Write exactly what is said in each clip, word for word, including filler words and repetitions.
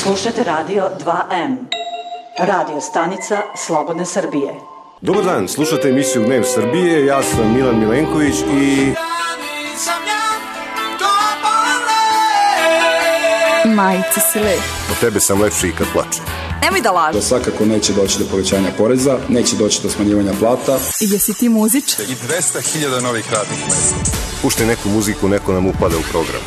Slušajte Radio dva em, radio stanica Slobodne Srbije. Dobar dan, slušate emisiju Gnev Srbije, ja sam Milan Milenković i... Majice si lep. Od tebe sam lepši i kad plačem. Nemoj da lažeš. Da svakako neće doći do povećanja poreza, neće doći do smanjivanja plata. I jesi ti muzičar? I dvesta hiljada novih radnih mesta. Puštaj neku muziku, neko nam upada u program.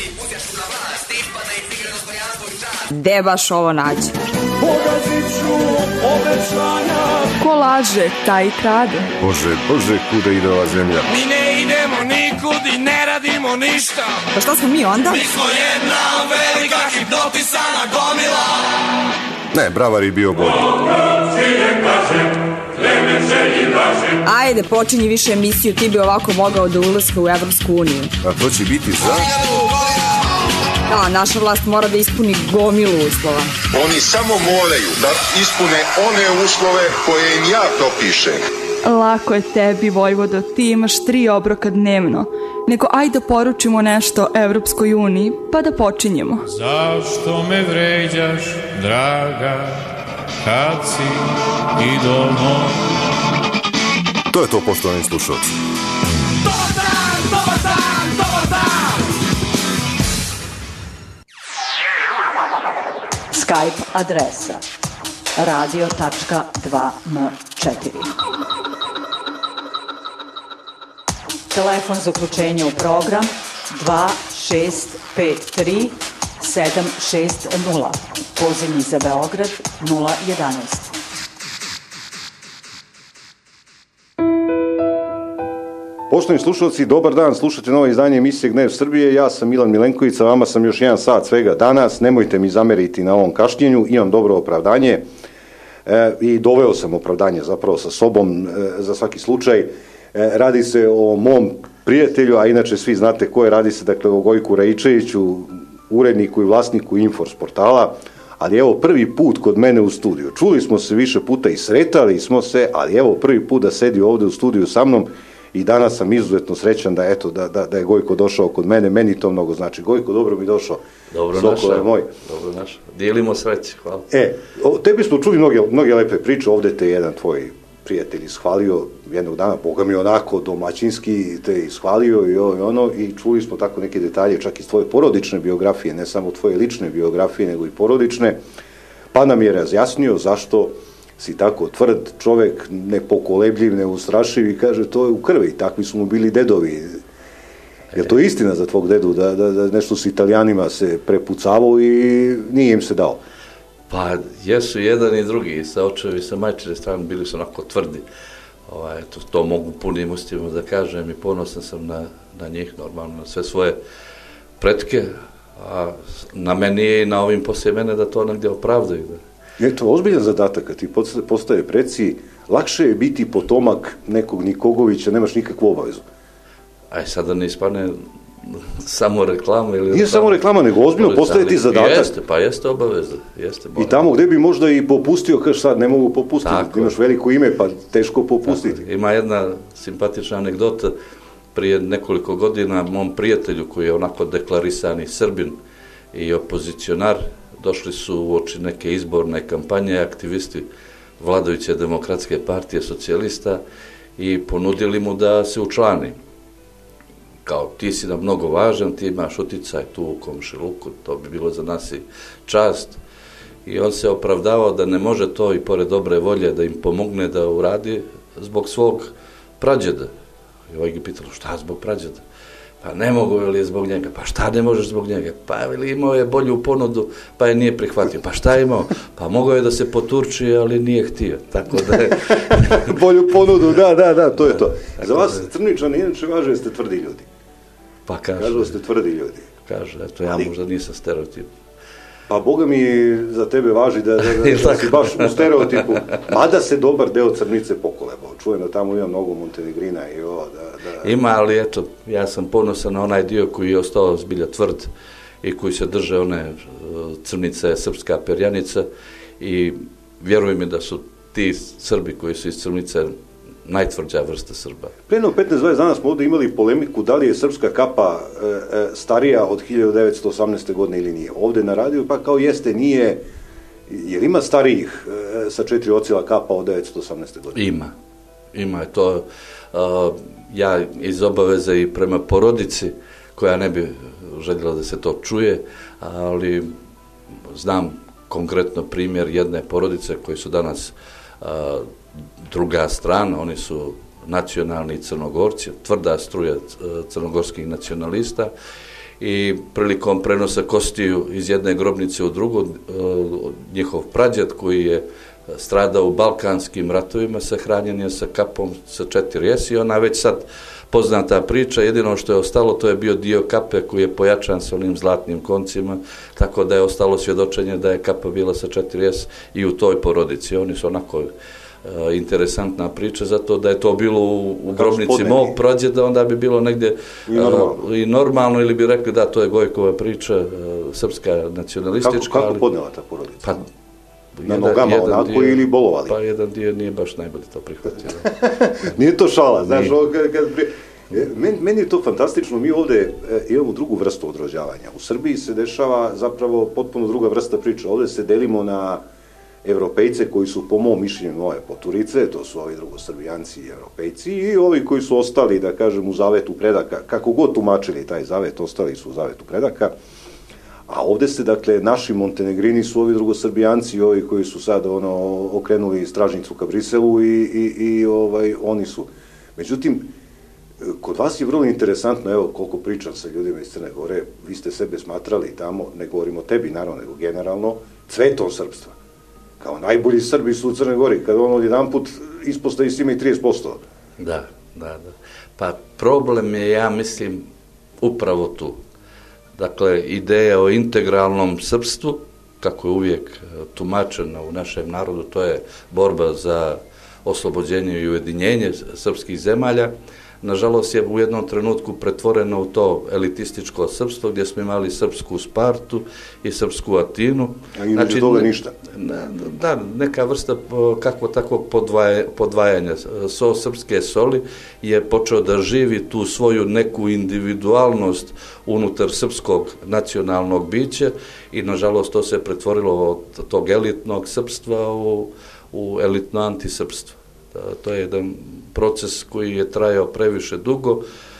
Gde baš ovo nađe? Pogazit ću obećanja. Ko laže, taj i krade. Bože, bože, kuda ide ova zemlja? Mi ne idemo nikud i ne radimo ništa. Pa šta smo mi onda? Mi smo jedna velika hipnotisana gomila. Ne, Bravar je bio bolji. Ajde, počinji više emisiju, ti bi ovako mogao da ulaska u Evropsku uniju. A to će biti za... Da, naša vlast mora da ispuni gomilu uslova. Oni samo moraju da ispune one uslove koje im ja propišem. Lako je tebi, Vojvodo, ti imaš tri obroka dnevno. Nego ajde poručimo nešto Evropskoj uniji, pa da počinjemo. Zašto me vređaš, draga, kad si idolno? To je to, poštovani slušalci. Dobar dan, dobar dan, dobar dan. Skype adresa radio tačka dva em četiri. Telefon za uključenje u program dva šest pet tri sedam šest nula. Pozivni za Beograd nula jedanaest. Poštovani slušalci, dobar dan, slušate novo izdanje emisije Gnev Srbije, ja sam Milan Milenković, sa vama sam još jedan sat svega danas, nemojte mi zameriti na ovom kašnjenju, imam dobro opravdanje e, i doveo sam opravdanje zapravo sa sobom e, za svaki slučaj. E, radi se o mom prijatelju, a inače svi znate ko je, radi se dakle o Gojku Raičeviću, uredniku i vlasniku Infors portala, ali evo prvi put kod mene u studiju. Čuli smo se više puta i sretali smo se, ali evo prvi put da sedi ovde u studiju sa mnom. I danas sam izuzetno srećan da, eto, da, da, da je Gojko došao kod mene, meni to mnogo znači. Gojko, dobro mi došao. Dobro Sokole našao, moj. dobro našao. Dijelimo sreće, hvala. E, o, tebi smo čuli mnoge, mnoge lepe priče, ovde te jedan tvoj prijatelj ishvalio jednog dana, Boga mi onako domaćinski te ishvalio i ovo i ono, i čuli smo tako neke detalje, čak iz tvoje porodične biografije, ne samo tvoje lične biografije, nego i porodične, pa nam je razjasnio zašto si tako tvrd čovek, nepokolebljiv, neustrašiv i kaže to je u krvi, takvi su mu bili dedovi. Je to istina za tvog dedu da, da, da nešto s Italijanima se prepucavao i nije im se dao? Pa jesu jedan i drugi, sa očevi, sa majčine strane bili su onako tvrdi. Ovaj, to, to mogu punim ustima da kažem i ponosan sam na, na njih, normalno, na sve svoje pretke, a na meni je i na ovim poslije mene da to negdje opravdaju. Da. Je to ozbiljan zadatak, kad ti postaje preci, lakše je biti potomak nekog Nikogovića, nemaš nikakvu obavezu. Aj, sada ne ispane samo reklama ili... Nije samo reklama, nego ozbiljno postaje ti zadatak. Jeste, pa jeste obaveza. Jeste, i tamo gde bi možda i popustio, kaš sad, ne mogu popustiti, tako, imaš veliko ime, pa teško popustiti. Tako, ima jedna simpatična anegdota, prije nekoliko godina mom prijatelju koji je onako deklarisani Srbin i opozicionar, došli su u oči neke izborne kampanje, aktivisti vladajuće demokratske partije socijalista i ponudili mu da se učlani. Kao, ti si nam mnogo važan, ti imaš uticaj tu u komšiluku, to bi bilo za nas i čast. I on se opravdavao da ne može to i pored dobre volje da im pomogne da uradi zbog svog prađeda. I ovaj ga pitalo, šta zbog prađeda? Pa ne mogu li je zbog njega, pa šta ne možeš zbog njega, pa ili imao je bolju ponudu, pa je nije prihvatio, pa šta je imao, pa mogao je da se poturči, ali nije htio, tako da je... Bolju ponudu, da, da, da, to je to. Za vas Crničani inače važe da ste tvrdi ljudi. Pa kaže. Kažu da ste tvrdi ljudi. Kaže, eto ja možda nisam stereotip. Pa Boga mi za tebe važi da, da, da, da si baš u stereotipu, mada se dobar deo Crnice pokolebao. Čujeno, tamo ima mnogo Montenegrina i ovo, da, da... Ima, ali eto, ja sam ponosan na onaj dio koji je ostao zbilja tvrd i koji se drže one Crnice, srpska perjanica i vjeruj mi da su ti Srbi koji su iz Crnice najtvrđa vrsta Srba. Pre jedno petnaest dvadeset dana smo ovdje imali polemiku da li je srpska kapa e, e, starija od hiljadu devetsto osamnaeste. godine ili nije. Ovdje na radiju pa kao jeste, nije, jer ima starijih e, sa četiri ocila kapa od devetsto osamnaeste. godine? Ima. Ima je to. Uh, ja iz obaveze i prema porodici, koja ne bi željela da se to čuje, ali znam konkretno primjer jedne porodice koji su danas uh, druga strana, oni su nacionalni Crnogorci, tvrda struja crnogorskih nacionalista i prilikom prenosa kostiju iz jedne grobnice u drugu, uh, njihov prađed koji je stradao u balkanskim ratovima, sahranjen je sa kapom sa četiri es i ona već sad poznata priča, jedino što je ostalo to je bio dio kape koji je pojačan sa onim zlatnim koncima, tako da je ostalo svjedočenje da je kapa bila sa četiri es i u toj porodici. Oni su onako uh, interesantna priča, zato da je to bilo u, u grobnici mog prađeda, onda bi bilo negdje I normalno. Uh, i normalno, ili bi rekli da to je Gojkova priča, uh, srpska nacionalistička. Kako, kako ali, podnela ta porodica? Pa, na jedan, nogama jedan onako dio, ili bolovali? Pa jedan dio nije baš najbolje to prihvatio. Nije to šala, znaš, ovo kad, kad pri... meni, meni je to fantastično, mi ovdje e, imamo drugu vrstu odrođavanja. U Srbiji se dešava zapravo potpuno druga vrsta priča. Ovdje se delimo na Evropejce koji su po mom mišljenju nove poturice, to su ovi drugosrbijanci i Evropejci, i ovi koji su ostali, da kažem, u zavetu predaka, kako god tumačili taj zavet, ostali su u zavetu predaka. A ovdje se, dakle, naši Montenegrini su ovi drugosrbijanci, ovi koji su sad ono okrenuli stražnicu ka Briselu i, i, i ovaj, oni su. Međutim, kod vas je vrlo interesantno, evo koliko pričam sa ljudima iz Crne Gore, vi ste sebe smatrali tamo, ne govorimo o tebi naravno, nego generalno, cvetom srpstva. Kao najbolji Srbi su u Crne Gori, kada on odjedan put ispostavi s ima i trideset posto. Da, da, da. Pa problem je, ja mislim, upravo tu. Dakle, ideja o integralnom srpstvu, kako je uvijek tumačena u našem narodu, to je borba za oslobođenje i ujedinjenje srpskih zemalja, nažalost je u jednom trenutku pretvoreno u to elitističko srpstvo, gdje smo imali srpsku Spartu i srpsku Atinu. A i znači, toga ništa. Da, neka vrsta kako takvog podvaja, podvajanja. So srpske soli je počeo da živi tu svoju neku individualnost unutar srpskog nacionalnog bića i nažalost to se pretvorilo od tog elitnog srpstva u, u elitno antisrpstvo. To je jedan proces koji je trajao previše dugo,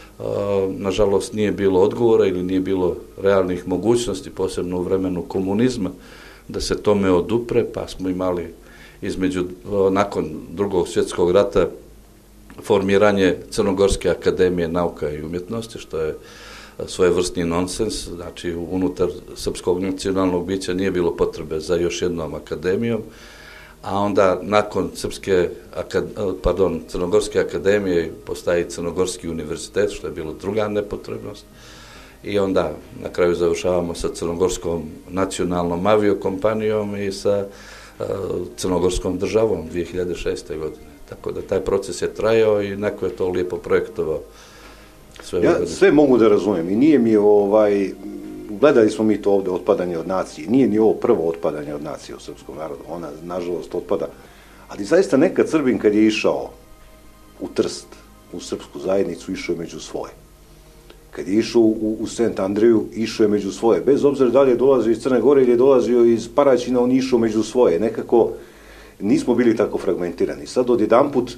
nažalost nije bilo odgovora ili nije bilo realnih mogućnosti, posebno u vremenu komunizma, da se tome odupre, pa smo imali između, nakon drugog svjetskog rata, formiranje Crnogorske akademije nauka i umjetnosti, što je svojevrsni nonsens, znači unutar srpskog nacionalnog bića nije bilo potrebe za još jednom akademijom, a onda nakon Srpske, pardon, Crnogorske akademije postaje Crnogorski univerzitet, što je bilo druga nepotrebnost. I onda na kraju završavamo sa Crnogorskom nacionalnom aviokompanijom i sa uh, Crnogorskom državom dvije hiljade šeste. godine. Tako da taj proces je trajao i neko je to lijepo projektovao. Sve ja godine. Sve mogu da razumijem i nije mi ovaj... Gledali smo mi to ovdje, otpadanje od nacije. Nije ni ovo prvo otpadanje od nacije u srpskom narodu. Ona, nažalost, otpada. Ali zaista nekad Srbin kad je išao u Trst, u srpsku zajednicu, išao je među svoje. Kad je išao u, u Sent Andreju, išao je među svoje. Bez obzira da li je dolazio iz Crne Gore ili je dolazio iz Paraćina, on išao među svoje. Nekako nismo bili tako fragmentirani. Sad odjedanput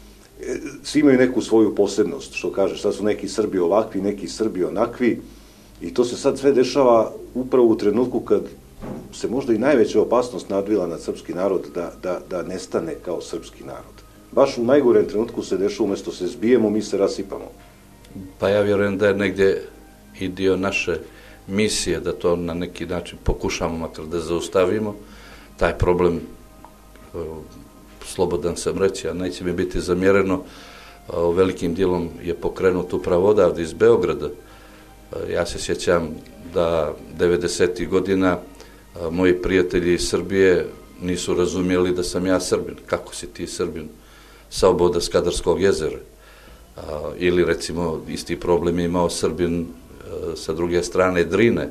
svi imaju neku svoju posebnost, što kažeš. Sad su neki Srbi ovakvi, neki Srbi onakvi. I to se sad sve dešava upravo u trenutku kad se možda i najveća opasnost nadvila na srpski narod da, da, da nestane kao srpski narod. Baš u najgorem trenutku se dešava, umjesto se zbijemo, mi se rasipamo. Pa ja vjerujem da je negdje i dio naše misije da to na neki način pokušamo makar da zaustavimo. Taj problem, slobodan sam reći, a neće mi biti zamjereno, velikim dijelom je pokrenut upravo odavde iz Beograda. Ja se sjećam da devedesetih godina moji prijatelji iz Srbije nisu razumjeli da sam ja Srbin. Kako si ti Srbin sa oboda Skadarskog jezera? Ili recimo isti problem je imao Srbin sa druge strane Drine.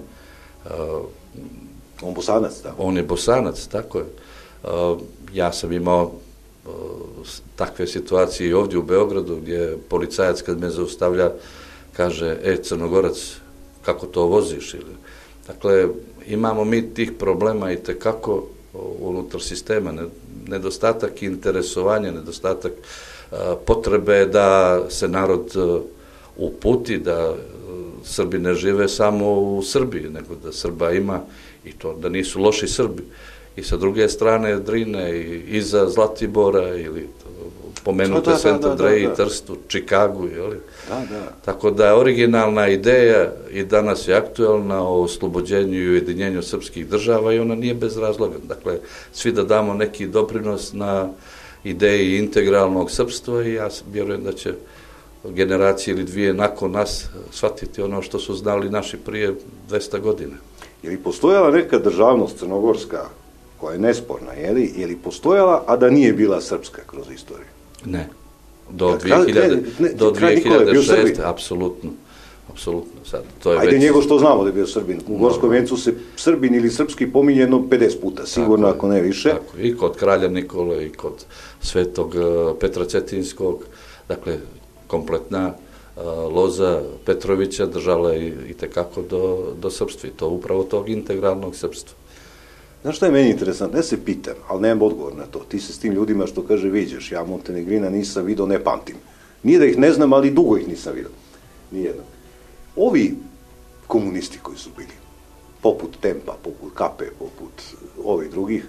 On Bosanac, da. On je Bosanac, tako je. Ja sam imao takve situacije i ovdje u Beogradu, gdje policajac kad me zaustavlja kaže, e, Crnogorac, kako to voziš? Ili, dakle, imamo mi tih problema i tekako unutar sistema, nedostatak interesovanja, nedostatak potrebe da se narod uputi, da Srbi ne žive samo u Srbiji, nego da Srba ima i to da nisu loši Srbi. I sa druge strane Drine i iza Zlatibora ili pomenute Saint Andrej i Trstu, Čikagu, jeli? Da, da. Tako da je originalna ideja i danas je aktuelna o oslobođenju i ujedinjenju srpskih država i ona nije bez razloga. Dakle, svi da damo neki doprinos na ideji integralnog srpstva i ja vjerujem da će generacije ili dvije nakon nas shvatiti ono što su znali naši prije dvesta godina. Je li postojala neka državnost crnogorska koja je nesporna, je li, je li postojala, a da nije bila srpska kroz istoriju? Ne. Do dvije hiljade šeste. Apsolutno. Apsolutno. Sad, to je Ajde već... njegov što znamo da je bio Srbin. U Gorskom vencu se Srbin ili srpski pominje jedno pedeset puta, sigurno, ako ne više. Tako, i kod kralja Nikole, i kod svetog Petra Cetinskog, dakle, kompletna loza Petrovića držala je i tekako do, do srpstva i to upravo tog integralnog srpstva. Znaš šta je meni interesantno? Ja se pitam, ali nemam odgovor na to. Ti se s tim ljudima što kaže viđeš, ja Montenegrina nisam vidio, ne pamtim. Nije da ih ne znam, ali dugo ih nisam vidio. Nijedno. Ovi komunisti koji su bili, poput Tempa, poput Kape, poput ovih drugih,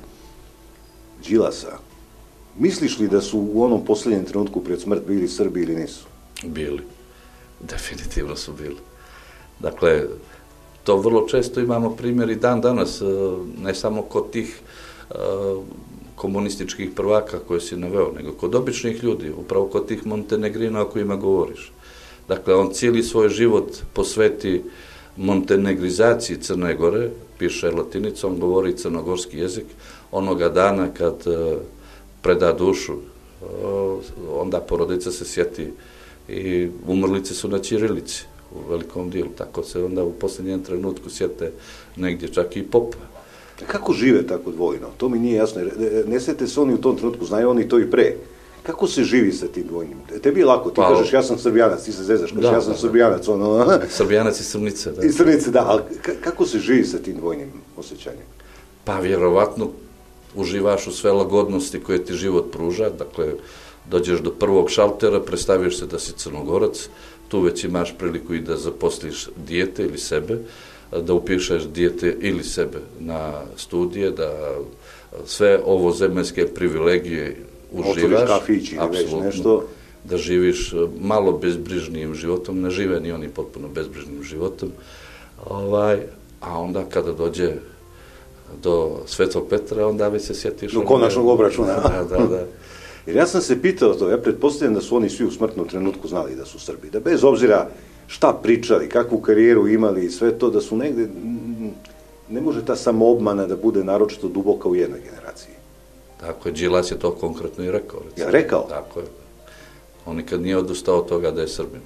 Đilasa, misliš li da su u onom posljednjem trenutku pred smrt bili Srbi ili nisu? Bili. Definitivno su bili. Dakle, to vrlo često imamo primjer i dan danas, ne samo kod tih komunističkih prvaka koje si naveo, nego kod običnih ljudi, upravo kod tih Montenegrina o kojima govoriš. Dakle, on cijeli svoj život posveti montenegrizaciji Crne Gore, piše latinicom, govori crnogorski jezik, onoga dana kad preda dušu, onda porodica se sjeti i umrlice su na ćirilici u velikom dijelu, tako se onda u posljednjem trenutku sjete negdje čak i popa. Kako žive tako dvojno? To mi nije jasno. Ne sjete se oni u tom trenutku, znaju oni to i pre. Kako se živi sa tim dvojnim? Tebi je lako, ti kažeš ja sam Srbijanac, ti se zezaš, kažeš ja sam Srbijanac, ono... Srbijanac i Srnice, da. I Srnice, da, ali kako se živi sa tim dvojnim osjećanjem? Pa vjerovatno uživaš u sve lagodnosti koje ti život pruža, dakle, dođeš do prvog šaltera, predstaviš se da si Crnogorac, tu već imaš priliku i da zaposliš dijete ili sebe, da upišeš dijete ili sebe na studije, da sve ovo zemaljske privilegije uživaš, kafić ili već nešto, da živiš malo bezbrižnijim životom, ne žive ni oni potpuno bezbrižnim životom, ovaj, a onda kada dođe do Svetog Petra, onda već se sjetiš... Do konačnog obračuna. Da, da, da. Jer ja sam se pitao to, ja pretpostavljam da su oni svi u smrtnom trenutku znali da su Srbi, da bez obzira šta pričali, kakvu karijeru imali i sve to, da su negde, ne može ta samoobmana da bude naročito duboka u jednoj generaciji. Tako je, Đilas je to konkretno i rekao. Ja rekao? Tako je. On nikad nije odustao od toga da je Srbin.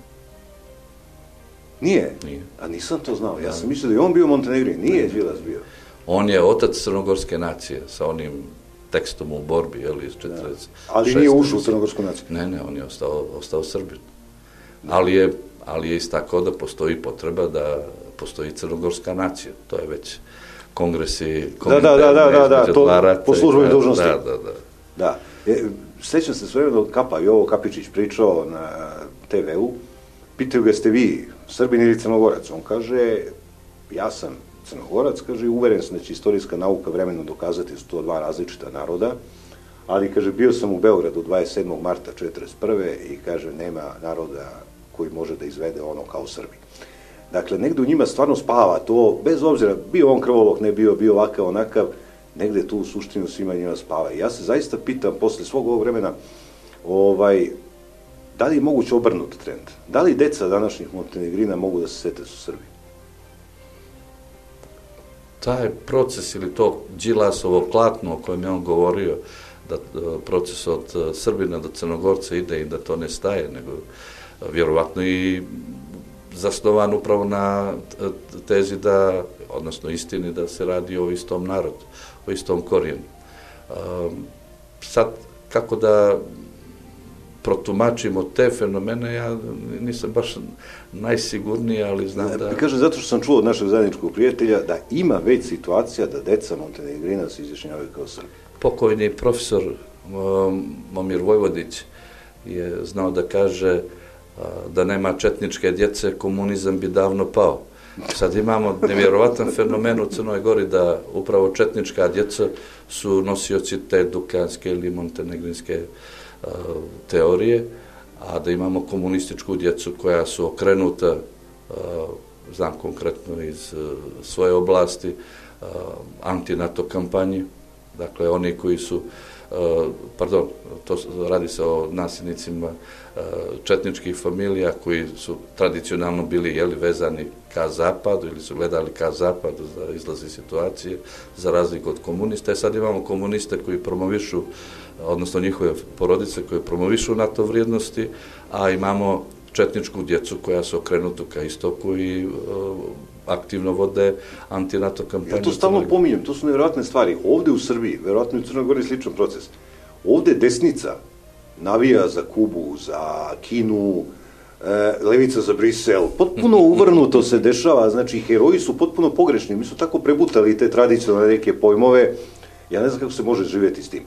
Nije? Nije. A nisam to znao, ja sam mislio da je on bio Montenegrin, nije Đilas bio. On je otac crnogorske nacije sa onim tekstom u borbi, jel, iz četrdeset šeste. Ali nije ušao u crnogorsku naciju? Ne, ne, on je ostao, ostao Srbin. Ali je, ali je istakao da postoji potreba da postoji crnogorska nacija. To je već kongresi, komiterne između dva rata. Po službenoj dužnosti. Da, da, da. Da. E, sjećam se sve od Kapa, Jovo Kapičić pričao na te ve u, pitaju ga ste vi Srbin ili Crnogorac? On kaže, ja sam Crnogorac, kaže, uveren sam da će istorijska nauka vremenom dokazati da su to dva različita naroda, ali, kaže, bio sam u Beogradu dvadeset sedmog marta četrdeset prve i, kaže, nema naroda koji može da izvede ono kao Srbi. Dakle, negde u njima stvarno spava to, bez obzira, bio on krvolok, ne bio, bio ovakav, onakav, negde tu u suštinu svima njima spava. I ja se zaista pitam, posle svog ovog vremena, ovaj, da li je moguće obrnuti trend? Da li deca današnjih Montenegrina mogu da se sete su Srbi? Taj proces ili to Đilasovo klatno o kojem je on govorio, da proces od Srbina do Crnogorca ide i da to ne staje, nego vjerovatno i zasnovan upravo na tezi da, odnosno istini da se radi o istom narodu, o istom korijenu. Sad, kako da protumačimo te fenomene, ja nisam baš najsigurniji, ali znam da... Kažem, zato što sam čuo od našeg zajedničkog prijatelja da ima već situacija da deca Montenegrina se izjašnjavaju kao Srbi. Pokojni profesor Momir Vojvodić je znao da kaže da nema četničke djece, komunizam bi davno pao. Sad imamo nevjerovatan fenomen u Crnoj Gori da upravo četnička djeca su nosioci te dukanske ili montenegrinske teorije, a da imamo komunističku djecu koja su okrenuta, znam konkretno iz svoje oblasti, anti-NATO kampanji, dakle oni koji su, pardon, to radi se o nasljednicima četničkih familija koji su tradicionalno bili jeli, vezani ka zapadu ili su gledali ka zapadu za izlazi situacije, za razliku od komunista. I sad imamo komuniste koji promovišu, odnosno njihove porodice koje promovišu NATO vrijednosti, a imamo četničku djecu koja su okrenuta ka istoku i aktivno vode anti-NATO kampanju. Ja to stalno pominjem, to su nevjerojatne stvari. Ovde u Srbiji, verovatno i u Crnoj Gori je sličan proces. Ovde desnica navija za Kubu, za Kinu, levica za Brisel, potpuno uvrnuto se dešava, znači heroji su potpuno pogrešni, mi su tako prebutali te tradicionalne neke pojmove, ja ne znam kako se može živjeti s tim.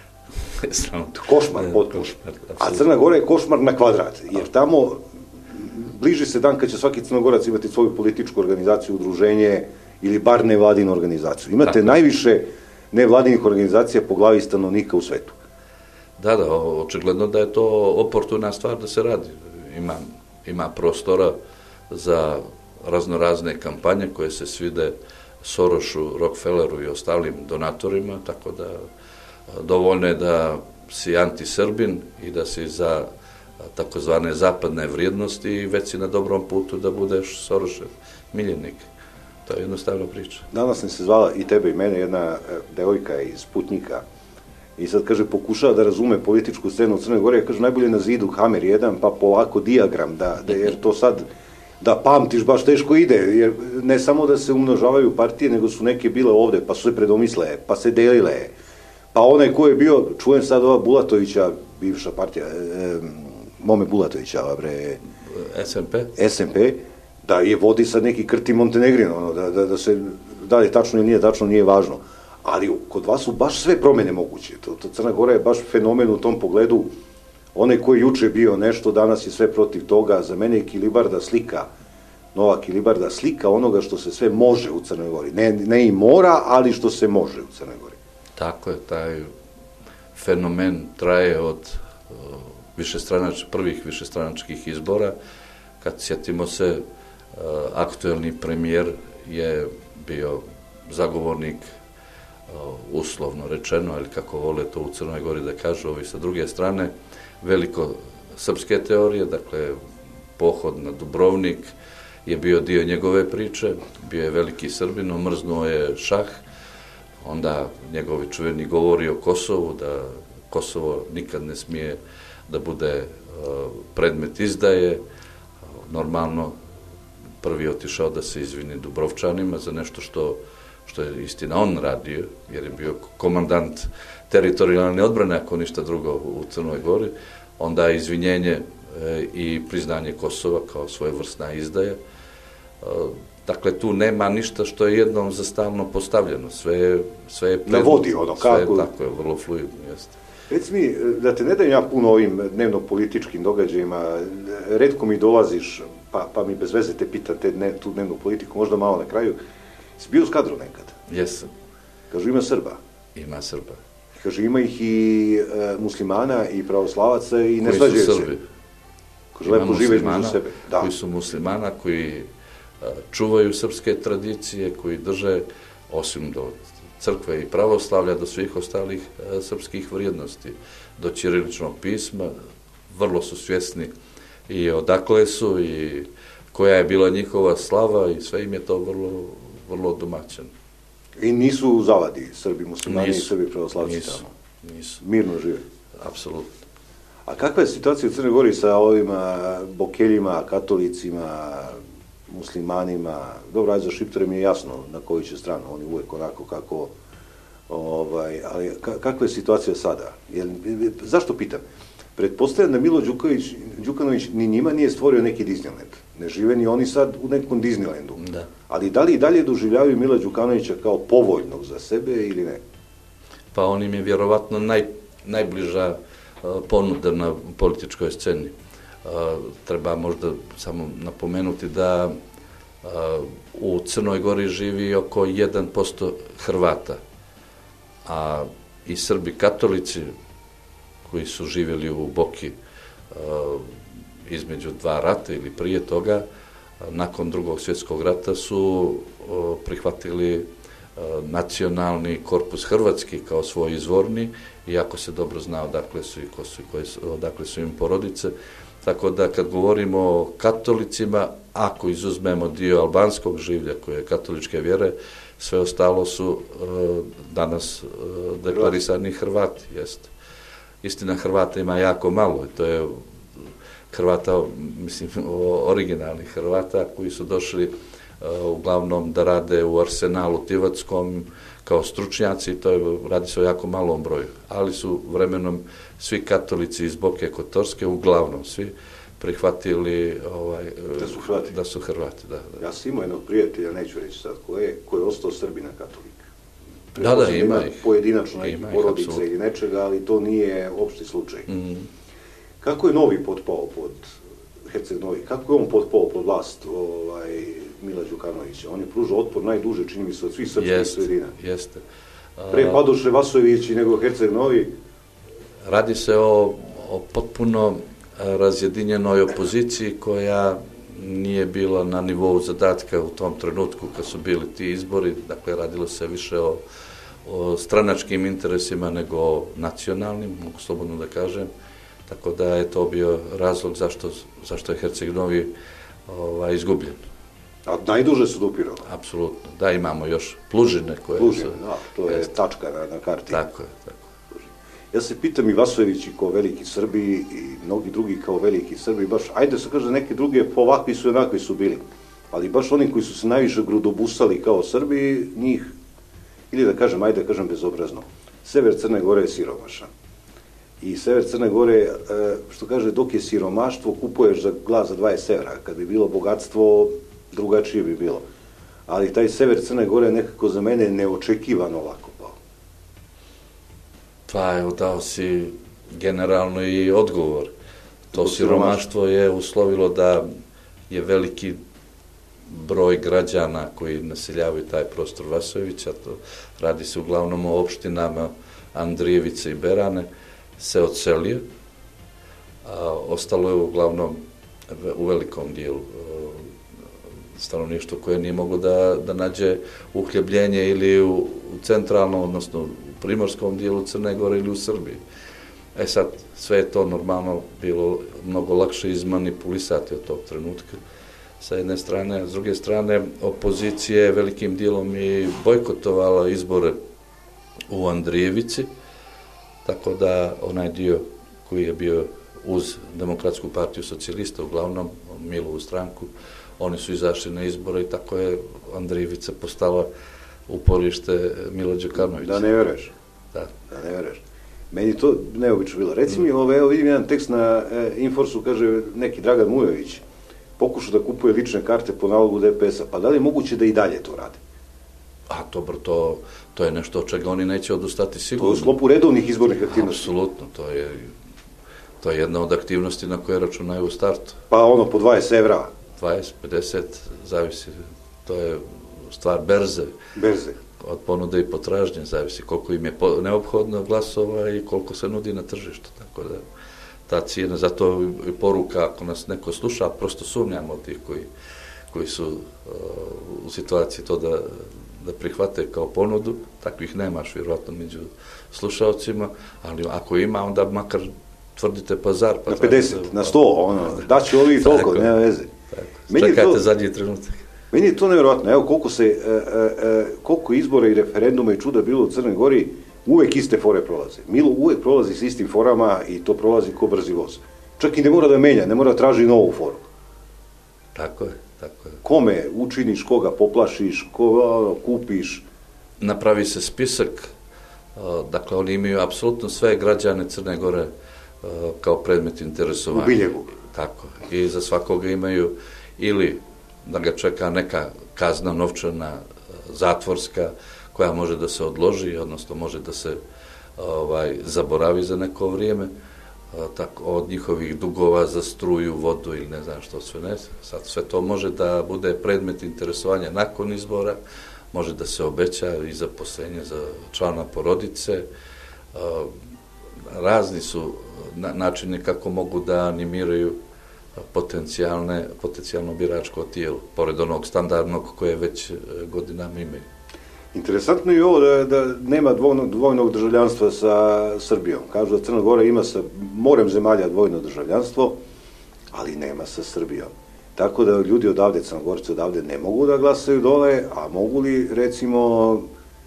Košmar potpuno. A Crna Gora je košmar na kvadrat, jer tamo bliži se dan kad će svaki Crnogorac imati svoju političku organizaciju, udruženje ili bar nevladinu organizaciju. Imate najviše nevladinih organizacija po glavi stanovnika u svetu. Da, da, očigledno da je to oportuna stvar da se radi. Ima, ima prostora za raznorazne kampanje koje se svide Sorošu, Rockefelleru i ostalim donatorima, tako da dovoljno je da si anti-Srbin i da si za takozvane zapadne vrijednosti i već si na dobrom putu da budeš Sorošev miljenik. To je jednostavna priča. Danas sam se zvala i tebe i mene jedna devojka iz Sputnika i sad, kaže, pokušava da razume političku scenu u Crnoj Gori, ja kaže, najbolje na zidu Hamer jedan, pa polako dijagram, da, da, jer to sad, da pamtiš, baš teško ide, jer ne samo da se umnožavaju partije, nego su neke bile ovde, pa su se predomisle, pa se delile, pa onaj ko je bio, čujem sad ova Bulatovića, bivša partija, e, Mome Bulatovića, bre... S M P? S M P, da je vodi sad neki krti Montenegrin, ono, da, da, da se, da li je tačno ili nije tačno, nije važno. Ali kod vas su baš sve promene moguće. To, to Crna Gora je baš fenomen u tom pogledu. Onaj koji juče bio nešto, danas je sve protiv toga. Za mene je Kilibarda slika, Nova Kilibarda slika onoga što se sve može u Crnoj Gori. Ne, ne i mora, ali što se može u Crnoj Gori. Tako je, taj fenomen traje od uh, višestranač, prvih višestranačkih izbora. Kad sjetimo se, uh, aktuelni premijer je bio zagovornik, uslovno rečeno, ili kako vole to u Crnoj Gori da kažu ovi sa druge strane, veliko srpske teorije, dakle, pohod na Dubrovnik je bio dio njegove priče, bio je veliki Srbin, omrznuo je šah, onda njegovi čuveni govori o Kosovu, da Kosovo nikad ne smije da bude predmet izdaje, normalno prvi otišao da se izvini Dubrovčanima za nešto što što je istina on radio, jer je bio komandant teritorijalne odbrane, ako ništa drugo u Crnoj Gori, onda izvinjenje e, i priznanje Kosova kao svojevrsna izdaja. E, dakle, tu nema ništa što je jednom za stalno postavljeno. Sve je... Sve je ne vodi ono, kako? Sve je tako, je vrlo fluidno, jeste. Reci mi, da te ne dajem ja puno ovim dnevno-političkim događajima, retko mi dolaziš, pa, pa mi bez veze te pitam te dne, tu dnevnu politiku, možda malo na kraju. Si bio u Skadru nekad? Jesam. Kažu, ima Srba? Ima Srba. Kažu, ima ih i e, muslimana i pravoslavaca i ne svađaju se. Koji su Srbi? Kažu, lepo žive između sebe. Da. Koji su muslimana, koji a, čuvaju srpske tradicije, koji drže, osim do crkve i pravoslavlja, do svih ostalih a, srpskih vrijednosti, do ćiriličnog pisma, vrlo su svjesni i odakle su i koja je bila njihova slava i sve im je to vrlo vrlo domaćan. I nisu u zavadi Srbi muslimani i Srbi pravoslavci nisu, tamo? Nisu. Mirno žive? Apsolutno. A kakva je situacija u Crnoj Gori sa ovima bokeljima, katolicima, muslimanima? Dobro, ajde za Šiptare mi je jasno na koju će stranu, oni uvek onako kako Ovaj, ali ka, kakva je situacija sada? Jer, zašto pitam? Pretpostavljam da Milo Đukanović, Đukanović ni njima nije stvorio neki Disneyland. Ne žive ni oni sad u nekom Disneylandu. Da. Ali da li i dalje doživljavaju Mila Đukanovića kao povoljnog za sebe ili ne? Pa on im je vjerovatno naj, najbliža uh, ponuda na političkoj sceni. Uh, treba možda samo napomenuti da uh, u Crnoj Gori živi oko jedan posto Hrvata, a i Srbi katolici koji su živjeli u Boki uh, između dva rata ili prije toga, uh, nakon drugog svjetskog rata su uh, prihvatili uh, nacionalni korpus hrvatski kao svoj izvorni, iako se dobro zna odakle su i ko su, koje su, odakle su im porodice. Tako da kad govorimo o katolicima, ako izuzmemo dio albanskog življa koje je katoličke vjere, sve ostalo su uh, danas uh, deklarisani Hrvati, jeste. Istina, Hrvata ima jako malo, to je Hrvata, mislim, originalnih Hrvata koji su došli uh, uglavnom da rade u Arsenalu Tivatskom kao stručnjaci, to je, radi se o jako malom broju, ali su vremenom svi katolici iz Boke Kotorske, uglavnom svi, prihvatili ovaj, da su Hrvati. Da su Hrvati, da, da. Ja sam imao jednog prijatelja, neću reći sad ko je, ko je ostao Srbina katolik. Da, da, ima ih. Pojedinačno nekih porodice ili nečega, ali to nije opšti slučaj. Mm. Kako je Novi potpao pod Herceg Novi? Kako je on potpao pod vlast ovaj, Mila Đukanovića? On je pružao otpor najduže, čini mi se, od svih srpskih jest, sredina. Jeste. Pre Padoše Vasojevići nego Herceg Novi? Radi se o, o potpuno razjedinjenoj opoziciji koja nije bila na nivou zadatka u tom trenutku kad su bili ti izbori, dakle radilo se više o, o stranačkim interesima nego o nacionalnim, mogu slobodno da kažem, tako da je to bio razlog zašto, zašto je Herceg Novi ovaj, izgubljen. A najduže su dopirali? Apsolutno, da, imamo još Plužine koje Plužine, su... da, to je jest. Tačka na, na karti. Tako je, tako. Ja se pitam i Vasojevići kao veliki Srbi i mnogi drugi kao veliki Srbi, baš, ajde se kaže neke druge, ovakvi su i onakvi su bili, ali baš oni koji su se najviše grudobusali kao Srbi, njih, ili da kažem, ajde da kažem bezobrazno, sever Crne Gore je siromašan. I sever Crne Gore, što kaže, dok je siromaštvo, kupuješ za glas za dvadeset evra, kad bi bilo bogatstvo, drugačije bi bilo. Ali taj sever Crne Gore je nekako za mene neočekivano ovako. Pa evo, dao si generalno i odgovor. To siromaštvo je uslovilo da je veliki broj građana koji naseljavaju taj prostor Vasojevića, to radi se uglavnom o opštinama Andrijevice i Berane, se odselio, a ostalo je uglavnom u velikom dijelu stanovništvo koje nije moglo da, da nađe uhljebljenje ili u, u centralnom, odnosno u primorskom dijelu Crne Gore ili u Srbiji. E sad, sve je to normalno bilo mnogo lakše izmanipulisati od tog trenutka sa jedne strane, a s druge strane opozicija je velikim dijelom i bojkotovala izbore u Andrijevici, tako da onaj dio koji je bio uz Demokratsku partiju socijalista, uglavnom Milovu stranku, oni su izašli na izbore i tako je Andrijevica postala uporište Mila Đukanovića. Da ne veruješ. Da. Da ne veruješ. Meni to neobično bilo. Reci mi, ove, evo vidim jedan tekst na e, Inforsu, kaže neki Dragan Mujović, pokušao da kupuje lične karte po nalogu D P S-a, pa da li je moguće da i dalje to rade? A dobro, to, to je nešto od čega oni neće odustati sigurno. To je u sklopu redovnih izbornih aktivnosti. Apsolutno, to je, to je jedna od aktivnosti na koje računaju u startu. Pa ono po dvadeset evra. dvadeset, pedeset, zavisi, to je stvar berze. Berze. Od ponude i potražnje, zavisi koliko im je neophodno glasova i koliko se nudi na tržištu, tako da ta cijena, zato i poruka, ako nas neko sluša, prosto sumnjamo od tih koji, koji su uh, u situaciji to da, da prihvate kao ponudu, takvih nemaš vjerojatno među slušalcima, ali ako ima, onda makar tvrdite pazar. Pa na pedeset, da, na sto, ono, daći ovi toliko, nema veze. Čekajte to, zadnji trenutak. Meni je to nevjerojatno, evo koliko se, e, e, koliko izbora i referenduma i čuda bilo u Crnoj Gori, uvek iste fore prolaze. Milo uvek prolazi s istim forama i to prolazi ko brzi voz. Čak i ne mora da menja, ne mora da traži novu foru. Tako je, tako je. Kome učiniš, koga poplašiš, koga kupiš. Napravi se spisak Dakle, oni imaju apsolutno sve građane Crne Gore kao predmet interesovanja. U biljegu. Tako. I za svakoga imaju ili da ga čeka neka kazna novčana zatvorska koja može da se odloži, odnosno može da se ovaj, zaboravi za neko vrijeme, tako, od njihovih dugova za struju, vodu ili ne znam što sve ne. Sad sve to može da bude predmet interesovanja nakon izbora, može da se obeća i zaposlenje za člana porodice. Razni su načini kako mogu da animiraju potencijalne, potencijalno biračko tijelo, pored onog standardnog koje već godinama imaju. Interesantno je ovo da, da nema dvojnog, dvojnog državljanstva sa Srbijom. Kažu da Crna Gora ima sa morem zemalja dvojno državljanstvo, ali nema sa Srbijom. Tako da ljudi odavde, Crnogorci odavde, ne mogu da glasaju dole, a mogu li, recimo...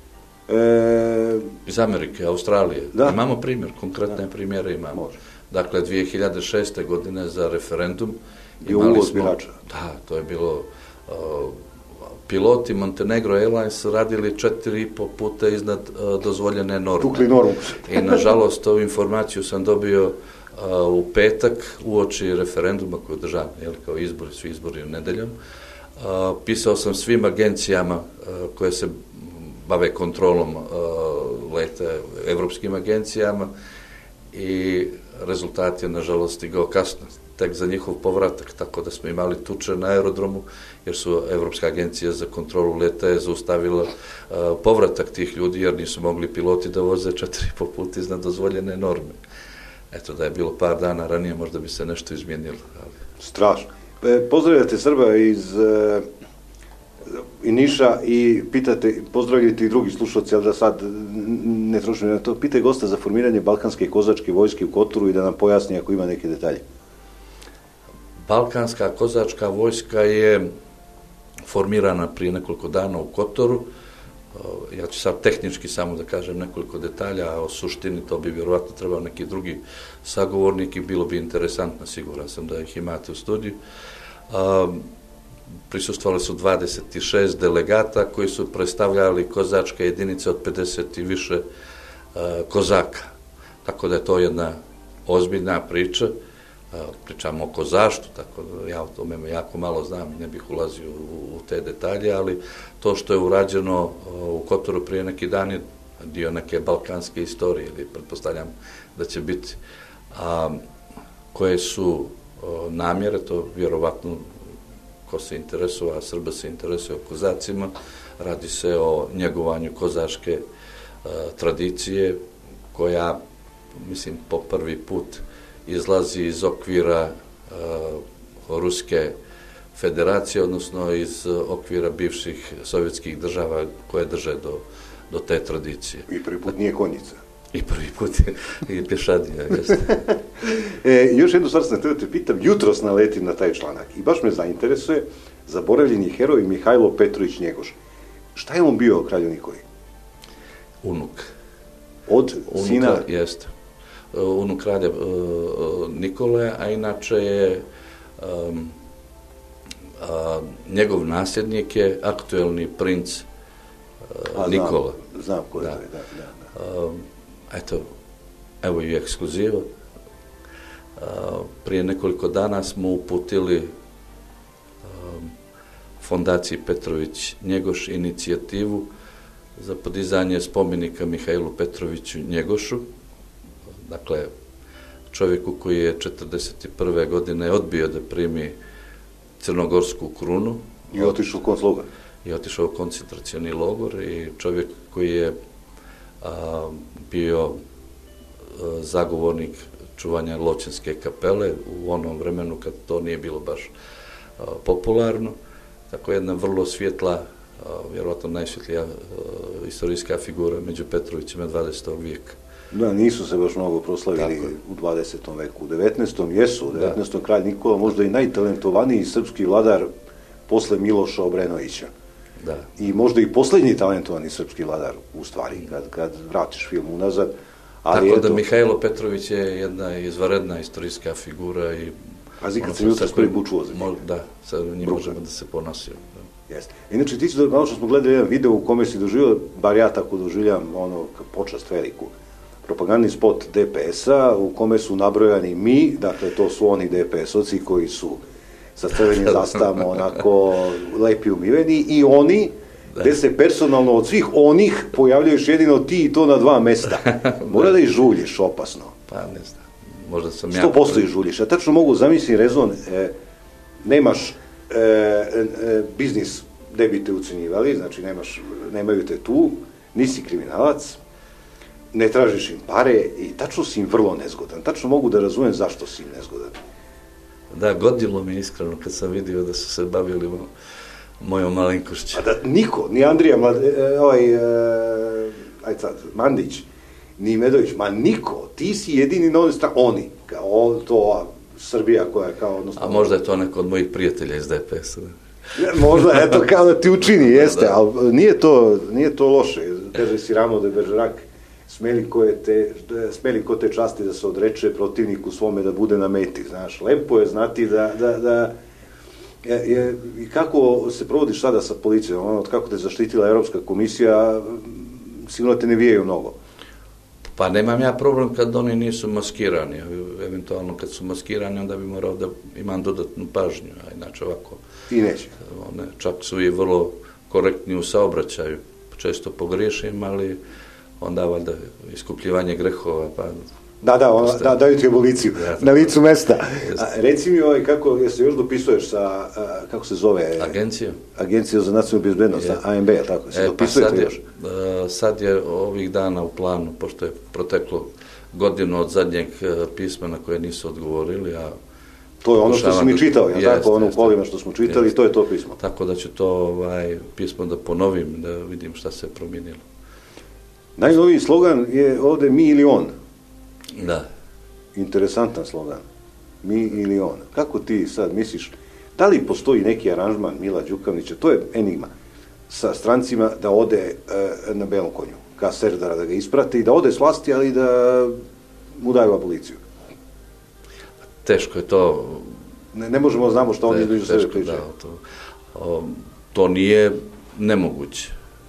E... Iz Amerike, Australije. Da. Imamo primjer, konkretne da. primjere imamo. Može. Dakle, dvije hiljade šeste. godine za referendum imali smo... birača. Da, to je bilo... Uh, piloti Montenegro Airlines radili četiri i po puta iznad uh, dozvoljene norme. Tukli normu. I, nažalost, ovu informaciju sam dobio uh, u petak, uoči referenduma koji je održan, jel, kao izbori, svi izbori u nedeljom. Uh, pisao sam svim agencijama uh, koje se bave kontrolom uh, leta, evropskim agencijama, i rezultat je, nažalost, stigao kasno, tek za njihov povratak, tako da smo imali tuče na aerodromu, jer su Evropska agencija za kontrolu leta je zaustavila uh, povratak tih ljudi, jer nisu mogli piloti da voze četiri i po puta iznad dozvoljene norme. Eto, da je bilo par dana ranije, možda bi se nešto izmijenilo. Ali... Strašno. E, pozdravljate Srba iz e, i Niša i pitate, pozdravljate i drugi slušalci, ali da sad ne trošim na to, pitaj gosta za formiranje Balkanske kozačke vojske u Kotoru i da nam pojasni ako ima neke detalje. Balkanska kozačka vojska je formirana prije nekoliko dana u Kotoru. Ja ću sad tehnički samo da kažem nekoliko detalja, a o suštini to bi vjerovatno trebao neki drugi sagovornik i bilo bi interesantno, siguran sam da ih imate u studiju. Prisustvovali su dvadeset šest delegata koji su predstavljali kozačke jedinice od pedeset i više kozaka. Tako da je to jedna ozbiljna priča. Pričamo o kozaštu, tako da ja o tome jako malo znam, ne bih ulazio u, u te detalje, ali to što je urađeno u Kotoru prije neki dan je dio neke balkanske istorije, ili pretpostavljam da će biti, a, koje su a, namjere, to vjerovatno ko se interesuje, a Srba se interesuje o kozacima, radi se o njegovanju kozaške a, tradicije, koja, mislim, po prvi put izlazi iz okvira uh, Ruske federacije, odnosno iz okvira bivših sovjetskih država koje drže do, do te tradicije. I prvi put nije konjica. I prvi put je i pješadija, jeste. e, još jednu stvar sam te te pitam, jutros naletim na taj članak i baš me zainteresuje zaboravljeni heroj Mihajlo Petrović Njegoš. Šta je on bio, kralju Nikoli? Unuk. Od Unuka, sina? Jeste. Unuk kralja uh, Nikole, a inače je um, a, njegov nasljednik je aktuelni princ uh, a, Nikola. Znam, znam ko je da. to je, da, da, da. Um, eto, evo i ekskluziva. Uh, prije nekoliko dana smo uputili um, fondaciji Petrović Njegoš inicijativu za podizanje spomenika Mihajlu Petroviću Njegošu. Dakle, čovjeku koji je četrdeset prve godine odbio da primi crnogorsku krunu. I otišao u konclogor. I otišao u koncentracioni logor i čovjek koji je a, bio a, zagovornik čuvanja Loćenske kapele u onom vremenu kad to nije bilo baš a, popularno. Tako jedna vrlo svjetla, a, vjerovatno najsvjetlija a, istorijska figura među Petrovićima dvadesetog vijeka. Da, nisu se baš mnogo proslavili u dvadesetom veku. U devetnaestom jesu, u devetnaestom kralj Nikola možda i najtalentovaniji srpski vladar posle Miloša Obrenovića. Da. I možda i posljednji talentovani srpski vladar, u stvari, kad, kad vratiš film unazad. Ali tako da eto, Mihajlo Petrović je jedna izvanredna istorijska figura i... A zikad se jutros prvi put čuo za njega. Da, sad njim možemo da se ponosimo. Da. Jeste. Inače, ti si, malo što smo gledali jedan video u kome si doživio, bar ja tako doživljam, ono, počast veliku, propagandni spot D P S-a u kome su nabrojani mi, dakle, to su oni D P S-ovci koji su sa crvenim zastavama onako lepi umiveni i oni, gde se personalno od svih onih pojavljuješ jedino ti i to na dva mesta. Mora da i žuljiš opasno. Pa ne znam, možda sam ja... sto posto i žuljiš. Ja tačno mogu zamisliti rezon, e, nemaš e, e, biznis gde bi te ucenjivali, znači nemaš, nemaju te tu, nisi kriminalac, ne tražiš im pare i tačno si im vrlo nezgodan. Tačno mogu da razumem zašto si im nezgodan. Da, godilo mi iskreno kad sam vidio da su se bavili mojom malenkošću. A da niko, ni Andrija, Mlade, ovaj, e, aj sad, Mandić, ni Medović, ma niko, ti si jedini na onoj strani, oni, kao to Srbija koja je kao odnosno... A možda je to neko od mojih prijatelja iz D P S-a. Možda, eto, kao da ti učini, jeste, ali nije to, nije to loše. Kaže si Ramo de Bergerac, smeli ko, je te, smeli ko te časti da se odreče protivniku svome da bude na meti, znaš. Lepo je znati da, da, da je, je, i kako se provodiš sada sa policijom, ono, od kako te zaštitila Evropska komisija, sigurno te ne vijaju mnogo. Pa nemam ja problem kad oni nisu maskirani, eventualno kad su maskirani onda bi morao da imam dodatnu pažnju, a inače ovako... I neće. One, čak su i vrlo korektni u saobraćaju, često pogriješim, ali onda valjda iskupljivanje grehova, pa... Da, da, ona, da, daju ti aboliciju, ja, na licu mesta. A, reci mi, ovaj, kako, jesi još dopisuješ sa, a, kako se zove? Agencija. Agencija za nacionalnu bezbednost, je. A M B, tako, se e, dopisujete pa sad još? Je, sad je ovih dana u planu, pošto je proteklo godinu od zadnjeg pisma na koje nisu odgovorili, a... To je ono što si mi čitao, ja tako, ono u kolima što smo čitali, jest. To je to pismo. Tako da ću to ovaj, pismo da ponovim, da vidim šta se promijenilo. Najnoviji slogan je ovde mi ili on. Da. Interesantan slogan. Mi ili on. Kako ti sad misliš, da li postoji neki aranžman Mila Đukanovića, to je enigma, sa strancima da ode e, na belom konju, ka Serdara da ga isprate i da ode s vlasti, ali da mu daju aboliciju? Teško je to... Ne, ne možemo znamo što oni između sebe pričaju. Da, to, o, to nije nemoguće.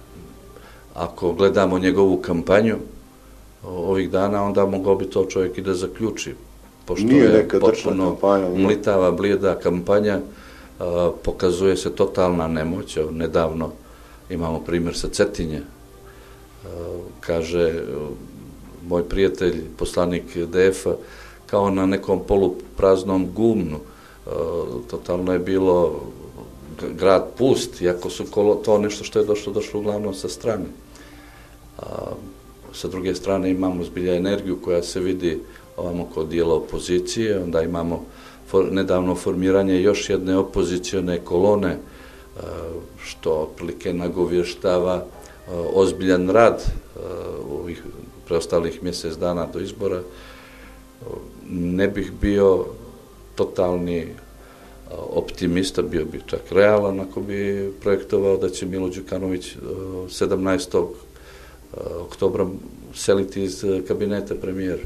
Ako gledamo njegovu kampanju ovih dana, onda mogao bi to čovjek i da zaključi. Pošto nije je potpuno kampanja, mlitava, blijeda kampanja, a, pokazuje se totalna nemoć. Nedavno imamo primjer sa Cetinje. A, kaže moj prijatelj, poslanik D F-a, kao na nekom polupraznom gumnu. E, totalno je bilo grad pust, iako su kolo, to nešto što je došlo, došlo uglavnom sa strane. A, sa druge strane imamo zbilja energiju koja se vidi ovamo kod dijela opozicije, onda imamo for, nedavno formiranje još jedne opozicione kolone, a, što otprilike nagovještava a, ozbiljan rad a, ovih preostalih mjesec dana do izbora. Ne bih bio totalni optimista, bio bi čak realan ako bi projektovao da će Milo Đukanović sedamnaestog oktobra seliti iz kabineta premijera.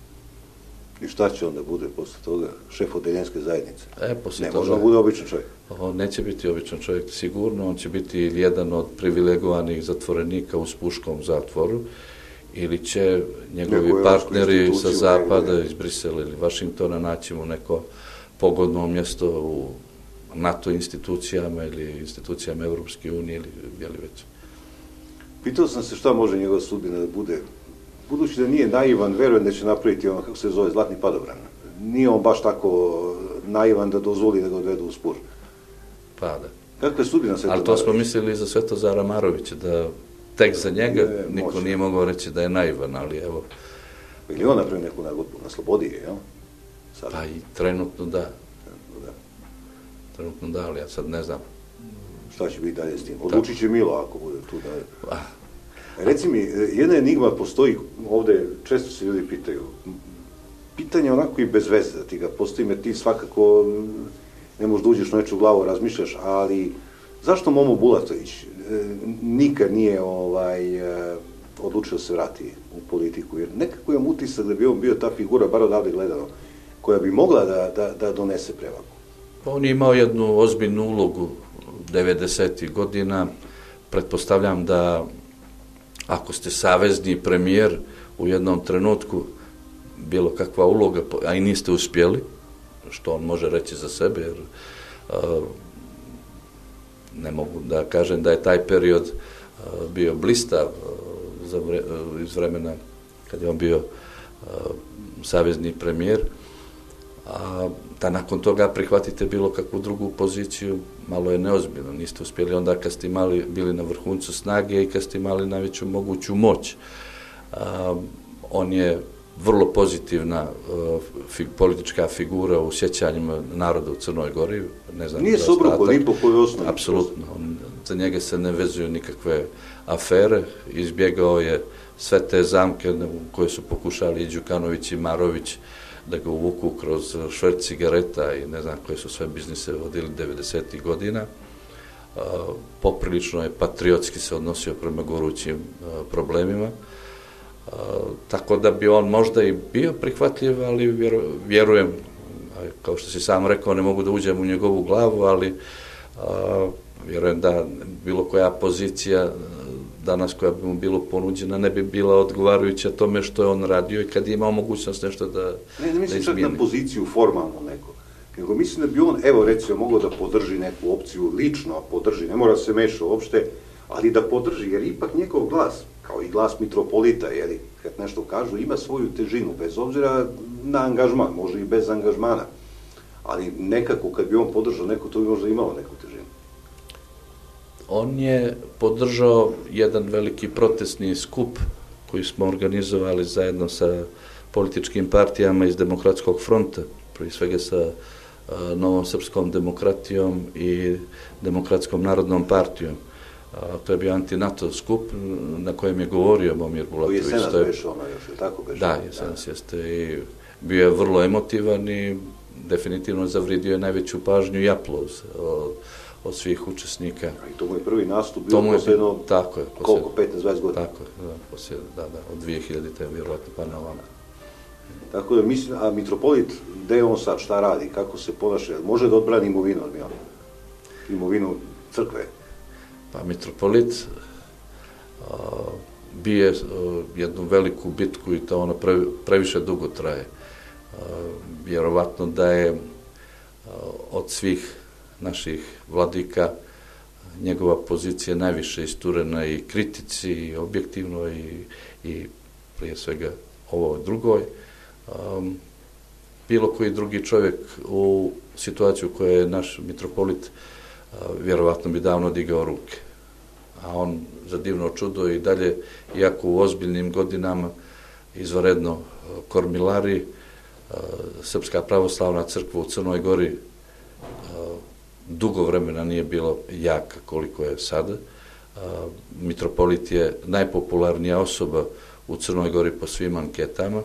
I šta će onda bude posle toga? Šef odeljenske zajednice? E, posle ne toga... možda bude običan čovjek? On neće biti običan čovjek, sigurno. On će biti jedan od privilegovanih zatvorenika u Spuškom zatvoru, ili će njegovi neko partneri sa zapada, ne, ne. iz Brisela ili Vašingtona, naći mu neko pogodno mjesto u NATO institucijama ili institucijama Evropske unije ili je li već. Pitao sam se šta može njegova sudbina da bude. Budući da nije naivan, verujem da će napraviti ono, kako se zove, zlatni padobran. Nije on baš tako naivan da dozvoli da ga odvedu u spor. Pa da. Kakva je sudbina Svetozara? Ali to smo mislili i za Svetozara Marovića, da tek za njega je, niko može. Nije mogao reći da je naivan, ali evo... Ili on napravi neku nagodbu na slobodi je, jel? Sad. Pa i trenutno da. Trenutno da. Trenutno da, ali ja sad ne znam. Šta će biti dalje s tim? Odlučit će Milo ako bude tu dalje. Pa. Reci mi, jedna enigma postoji ovde, često se ljudi pitaju. Pitanje onako i bez veze da ti ga postoji, jer ti svakako ne možeš da uđeš u neču glavu, razmišljaš, ali zašto Momo Bulatović nikad nije ovaj, odlučio se vrati u politiku? Jer nekako imam utisak da bi on bio ta figura, bar odavde gledano, koja bi mogla da, da, da donese prevagu. On je imao jednu ozbiljnu ulogu devedesetih godina, pretpostavljam da ako ste savezni premijer u jednom trenutku, bilo kakva uloga, a i niste uspjeli, što on može reći za sebe, jer uh, ne mogu da kažem da je taj period uh, bio blistav uh, za vre, uh, iz vremena kad je on bio uh, savezni premijer, a da nakon toga prihvatite bilo kakvu drugu poziciju, malo je neozbiljno. Niste uspjeli onda kad ste imali, bili na vrhuncu snage i kad ste imali najveću moguću moć. A, on je vrlo pozitivna uh, fi, politička figura u sjećanjima naroda u Crnoj Gori. Ne znam, nije se obrukao ni po kojoj osnovi. Apsolutno. On, za njega se ne vezuju nikakve afere. Izbjegao je sve te zamke koje su pokušali i Đukanović i Marović da ga uvuku kroz šverc cigareta i ne znam koje su sve biznise vodili devedesetih godina. Uh, poprilično je patriotski se odnosio prema gorućim uh, problemima. Uh, tako da bi on možda i bio prihvatljiv, ali vjeru, vjerujem, kao što si sam rekao, ne mogu da uđem u njegovu glavu, ali uh, vjerujem da bilo koja pozicija danas koja bi mu bilo ponuđena ne bi bila odgovarajuća tome što je on radio i kad je imao mogućnost nešto da Ne, ne mislim čak na poziciju formalno neko, nego mislim da bi on, evo recimo, mogao da podrži neku opciju lično, podrži, ne mora se meša uopšte, ali da podrži, jer ipak njegov glas, kao i glas mitropolita, jeli, kad nešto kažu, ima svoju težinu, bez obzira na angažman, može i bez angažmana, ali nekako kad bi on podržao neko, to bi možda imalo neku težinu. On je podržao jedan veliki protestni skup koji smo organizovali zajedno sa političkim partijama iz Demokratskog fronta, prije svega sa uh, Novom srpskom demokratijom i Demokratskom narodnom partijom. Uh, to je bio anti-NATO skup na kojem je govorio Momir Bulatović. To je Jesenas beše ono još, je tako beše? Da, Jesenas jeste. I bio je vrlo emotivan i definitivno zavridio je najveću pažnju i aplauz od, od svih učesnika. I to mu je prvi nastup bio posle jedno, tako je, koliko, petnaest dvadeset godina? Tako je, da, posle, da, da, od dvije hiljadite vjerovatno pa na ovamo. Tako da mislim, a mitropolit, gde je on sad, šta radi, kako se ponaša, može da odbrani imovinu od Milana? Imovinu crkve? Pa mitropolit uh, bije uh, jednu veliku bitku i to ono previ, previše dugo traje. Uh, vjerovatno da je uh, od svih naših vladika njegova pozicija najviše isturena i kritici, i objektivno, i, i prije svega ovo drugoj. Um, bilo koji drugi čovjek u situaciju koja je naš mitropolit uh, vjerovatno bi davno digao ruke. A on za divno čudo i dalje, iako u ozbiljnim godinama, izvanredno uh, kormilari, uh, Srpska pravoslavna crkva u Crnoj Gori uh, dugo vremena nije bilo jaka koliko je sada. Uh, mitropolit je najpopularnija osoba u Crnoj Gori po svim anketama.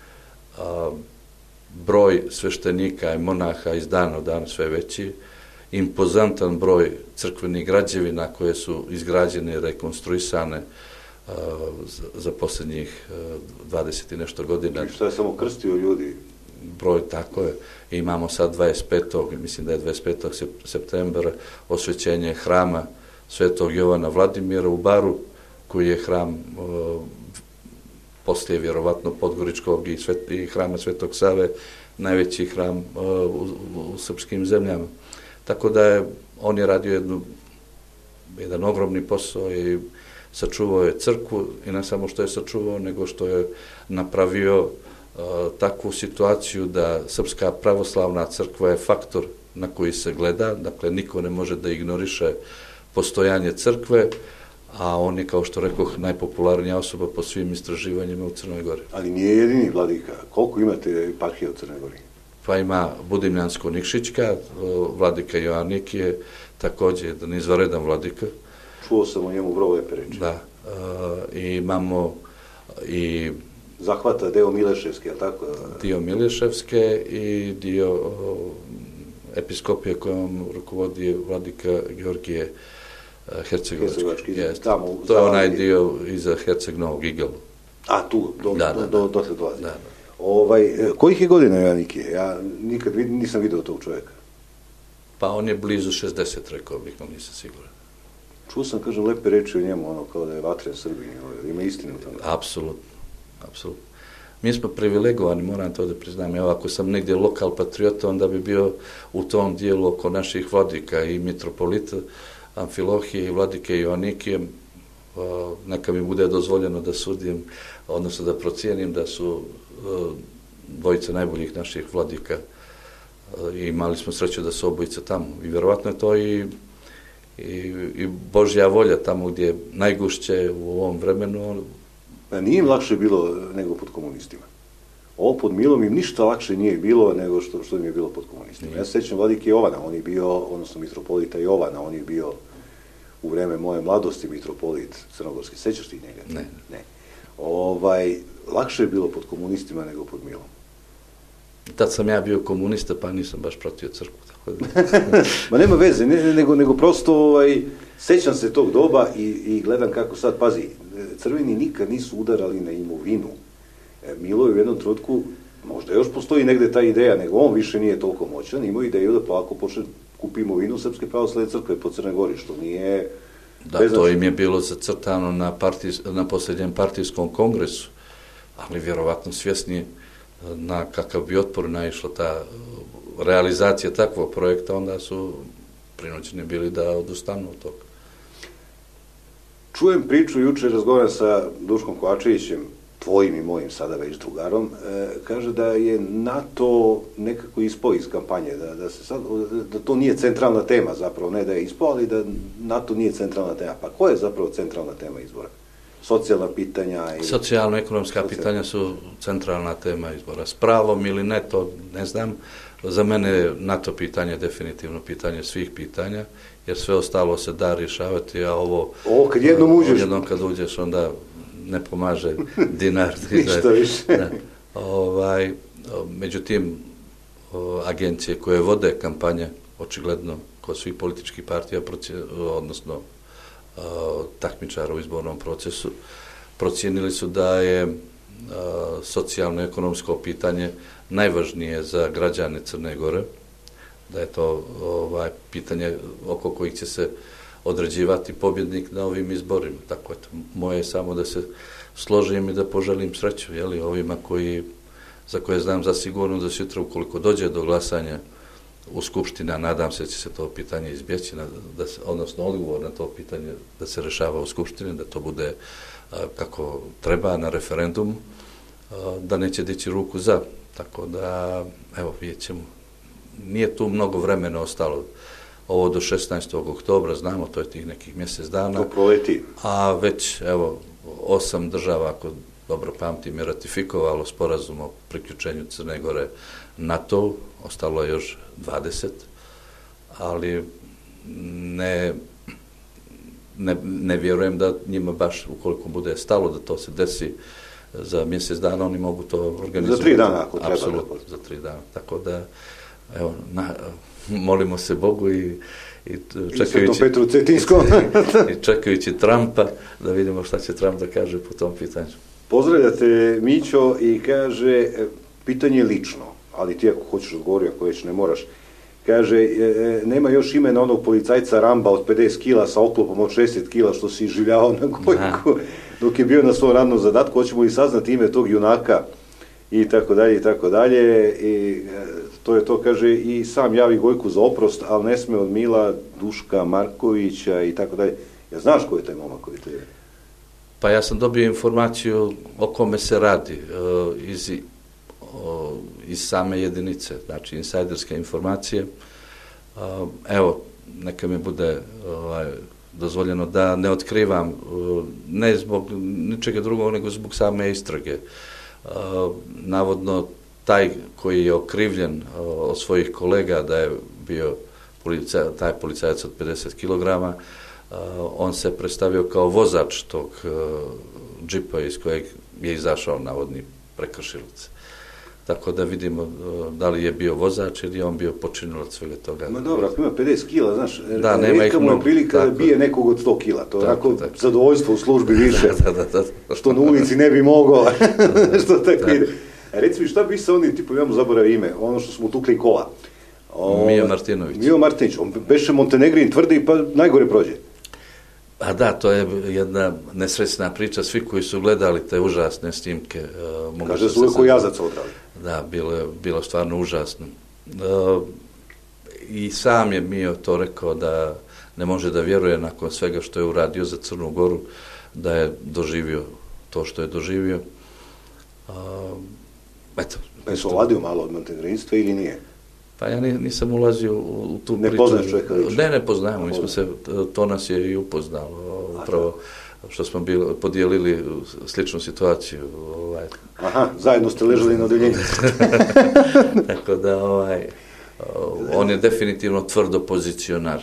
A, broj sveštenika i monaha iz dana u dan sve veći, impozantan broj crkvenih građevina koje su izgrađene i rekonstruisane a, za, za posljednjih a, dvadeset i nešto godina. I što je samo krstio ljudi? Broj, tako je. Imamo sad dvadeset petog mislim da je dvadeset petog septembra, osvećenje hrama Svetog Jovana Vladimira u Baru, koji je hram a, poslije vjerovatno Podgoričkog i, svet, i hrama Svetog Save, najveći hram uh, u, u srpskim zemljama. Tako da je, on je radio jednu, jedan ogromni posao i sačuvao je crkvu, i ne samo što je sačuvao, nego što je napravio uh, takvu situaciju da Srpska pravoslavna crkva je faktor na koji se gleda, dakle niko ne može da ignoriše postojanje crkve, a on je, kao što rekoh, najpopularnija osoba po svim istraživanjima u Crnoj Gori. Ali nije jedini vladika. Koliko imate eparhija u Crnoj Gori? Pa ima Budimljansko-Nikšićka, vladika Joannik je također jedan izvanredan vladika. Čuo sam o njemu vrlo lepe reči. Da. I imamo i... Zahvata deo Mileševske, je li tako? Dio Mileševske i dio episkopije kojom rukovodi vladika Georgije Hercegovački. Hercegovački. Tamo, to je onaj dio iza Herceg Novog Igelu. A tu, do, da, do, da, do, dotle dolazi. Da, da. Ovaj, kojih je godina Joannik je? Ja nikad vid, nisam vidio tog čovjeka. Pa on je blizu šezdeset, rekao bih, ali nisam siguran. Čuo sam, kažem, lepe reči o njemu, ono kao da je vatren Srbiji, ima istinu tamo. Apsolutno, apsolutno. Mi smo privilegovani, moram to da priznam. Evo, ako sam negdje lokal patriota, onda bi bio u tom dijelu oko naših vladika i mitropolita Amfilohije i vladike Joannikije. Neka mi bude dozvoljeno da sudim, odnosno da procijenim da su dvojica najboljih naših vladika i imali smo sreću da su obojica tamo. I vjerovatno je to i, i, i Božja volja tamo gdje je najgušće u ovom vremenu. Pa nije im lakše bilo nego pod komunistima. Ovo pod Milom im ništa lakše nije bilo nego što, što im je bilo pod komunistima. Ja se sjećam vladike Jovana, on je bio, odnosno mitropolita Jovana, on je bio u vreme moje mladosti mitropolit crnogorski. Sećaš ti njega? Ne. Ne. Ovaj, lakše je bilo pod komunistima nego pod Milom. Tad sam ja bio komunista, pa nisam baš pratio crkvu. Tako da... Ma nema veze, ne, nego, nego prosto ovaj, sećam se tog doba i, i gledam kako sad, pazi, crveni nikad nisu udarali na imovinu. Milo je u jednom trenutku, možda još postoji negde ta ideja, nego on više nije toliko moćan, imao ideju da polako počne kupi imovinu Srpske pravoslavne crkve po Crnoj Gori, što nije... Da, to im je bilo zacrtano na, partijs, na posljednjem partijskom kongresu, ali vjerovatno svjesni na kakav bi otpor naišla ta realizacija takvog projekta, onda su prinuđeni bili da odustanu od toga. Čujem priču, juče razgovaram sa Duškom Kovačevićem, tvojim i mojim sada već drugarom, e, kaže da je NATO nekako ispao iz kampanje, da, da, se sad, da to nije centralna tema zapravo, ne da je ispao, ali da NATO nije centralna tema. Pa koja je zapravo centralna tema izbora? Socijalna pitanja? Ili... Socijalno-ekonomska Socijal... pitanja su centralna tema izbora. S pravom ili ne, to ne znam. Za mene je NATO pitanje definitivno pitanje svih pitanja, jer sve ostalo se da rješavati, a ovo... Ovo kad jednom uđeš... Jednom kad uđeš, onda ne pomaže dinar. Ništa više. Da. Ovaj, međutim, agencije koje vode kampanje, očigledno, kod svih političkih partija, odnosno takmičara u izbornom procesu, procijenili su da je socijalno-ekonomsko pitanje najvažnije za građane Crne Gore, da je to ovaj, pitanje oko kojih će se određivati pobjednik na ovim izborima. Tako eto, moje je samo da se složim i da poželim sreću, jeli, ovima koji, za koje znam za sigurno da sutra ukoliko dođe do glasanja u Skupštini, a nadam se da će se to pitanje izbjeći, da se, odnosno odgovor na to pitanje da se rešava u Skupštini, da to bude a, kako treba na referendumu, a, da neće dići ruku za. Tako da, evo, vidjet ćemo. Nije tu mnogo vremena ostalo. Ovo do šesnaestog oktobra, znamo, to je tih nekih mjesec dana. To proleti. A već, evo, osam država, ako dobro pamtim, je ratifikovalo sporazum o priključenju Crne Gore NATO, ostalo je još dvadeset, ali ne, ne, ne vjerujem da njima baš, ukoliko bude stalo da to se desi za mjesec dana, oni mogu to organizovati. Za tri dana, ako treba. Apsolutno, za tri dana. Tako da, evo, na, molimo se Bogu i, i čekajući, Petru Cetinskom. i čekajući Trumpa, da vidimo šta će Trump da kaže po tom pitanju. Pozdravljate Mićo i kaže, pitanje lično, ali ti ako hoćeš odgovori, ako već ne moraš, kaže, e, nema još imena onog policajca Ramba od pedeset kila sa oklopom od šezdeset kila što si življavao na Gojku dok je bio na svom radnom zadatku, hoćemo li saznati ime tog junaka i tako dalje i tako dalje. I to je to, kaže, i sam javi Gojku za oprost, ali ne sme od Mila, Duška Markovića i tako dalje. Ja znaš ko je taj momak koji te je? Pa ja sam dobio informaciju o kome se radi iz, iz same jedinice, znači insajderske informacije. Evo, neka mi bude ovaj, dozvoljeno da ne otkrivam, ne zbog ničega drugog, nego zbog same istrage. Navodno, taj koji je okrivljen od svojih kolega da je bio policaj, taj policajac od pedeset kilograma, on se predstavio kao vozač tog džipa iz kojeg je izašao navodni prekršilac. Tako da vidimo da li je bio vozač ili je on bio počinilac svega toga. Ma dobro, ako ima pedeset kila, znaš, da, nema ih mnogo. Prilika da bije nekog od sto kila, to je onako zadovoljstvo u službi više, da, da, da, da. Što na ulici ne bi mogao, što tako ide. Reci mi, šta bi sa onim tipom, ja mu zaboravio ime, ono što smo utukli kola, O, Mio Martinović. Mio Martinović, on beše Montenegrin tvrdi pa najgore prođe. A da, to je jedna nesrećna priča, svi koji su gledali te užasne snimke. Uh, Kaže da su uvijek jazaca odrali. Da, bilo je bilo stvarno užasno. Uh, I sam je Mio to rekao da ne može da vjeruje nakon svega što je uradio za Crnu Goru, da je doživio to što je doživio. Uh, eto. Pa je se ovladio malo od montenegrinstva ili nije? Pa ja nisam ulazio u tu priču. Ne poznaš čovjeka lično? Ne, ne poznajemo, mi smo se, to nas je i upoznalo, upravo što smo bili, podijelili sličnu situaciju. Ovaj. Aha, zajedno ste ležali na odeljenju. Tako da, ovaj, on je definitivno tvrdo pozicionar.